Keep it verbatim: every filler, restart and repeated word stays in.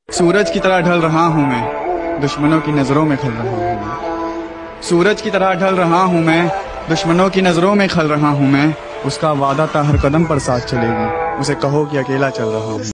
सूरज की तरह ढल रहा हूँ मैं, दुश्मनों की नजरों में खल रहा हूँ मैं। सूरज की तरह ढल रहा हूँ मैं, दुश्मनों की नजरों में खल रहा हूँ मैं। उसका वादा था हर कदम पर साथ चलेगी, उसे कहो कि अकेला चल रहा हूँ।